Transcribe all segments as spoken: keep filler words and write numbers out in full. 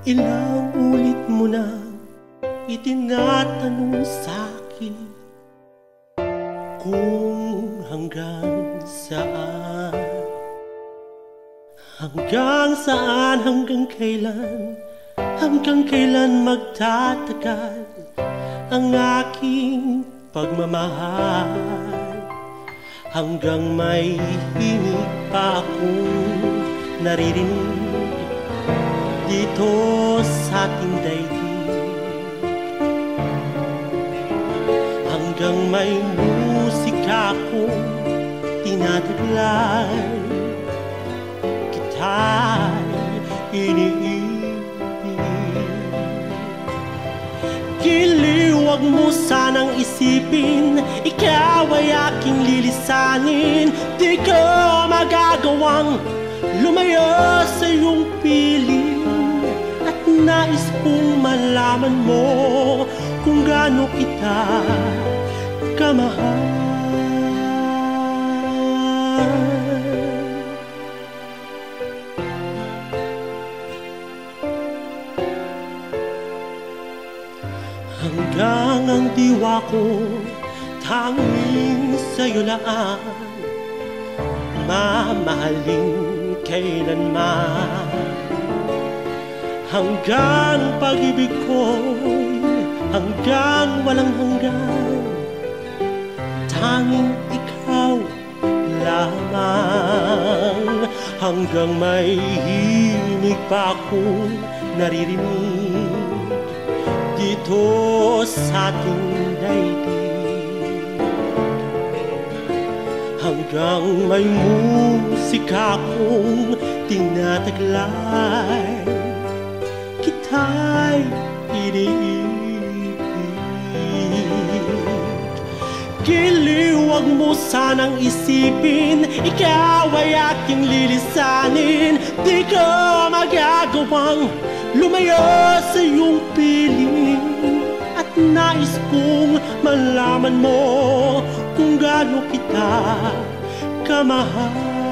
Ilang ulit mo na itinatanong sa'kin kung hanggang saan, hanggang saan, hanggang kailan, hanggang kailan magtatagal ang aking pagmamahal. Hanggang may himig pa akong naririnig dito sa ating daigdig, hanggang may musika akong tinataglay, kita'y iniibig. Giliw, wag mo sanang isipin, ikaw ay aking lilisanin. Di ko magagawang lumayo sa iyong piling, at nais kong malaman mo kung gaano kita kamahal. Hanggang ang diwa ko tanging sa'yo lang, mamahalin kailanman. Hanggang pag-ibig ko'y hanggang walang hanggan, tanging ikaw lamang. Hanggang may himig pa akong naririnig dito sa ating daigdig, hanggang may musika akong tinataglay, kita'y iniibig. Giliw, wag mo sanang isipin, ikaw ay aking lilisanin. Di ko magagawang lumayo sa iyong piling, at nais kong malaman mo kung gaano kita kamahal.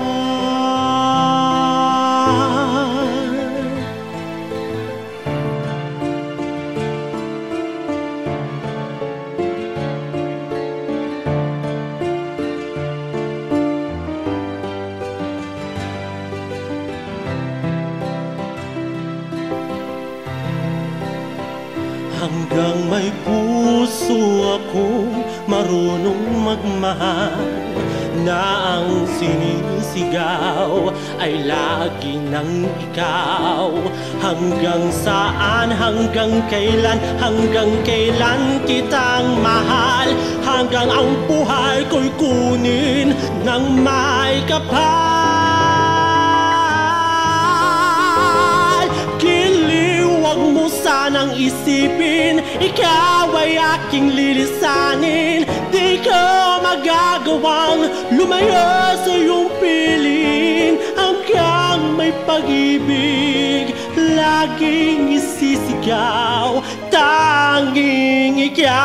Hanggang may puso akong marunong magmahal, na ang sinisigaw ay lagi ng ikaw. Hanggang saan, hanggang kailan, hanggang kailan kitang mahal, hanggang ang buhay ko'y kunin ng may kapal. Huwag mo sanang isipin, ikaw ay aking lilisanin. Di ko magagawang lumayo sa iyong piling, hanggang may pag-ibig laging isisigaw, tanging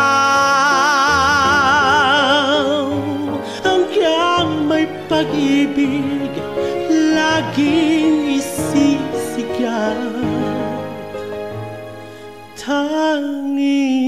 ikaw. Hanggang may pag-ibig laging isisigaw, tanging